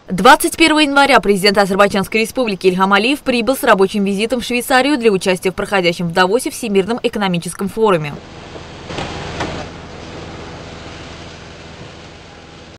21 января президент Азербайджанской республики Ильхам Алиев прибыл с рабочим визитом в Швейцарию для участия в проходящем в Давосе Всемирном экономическом форуме.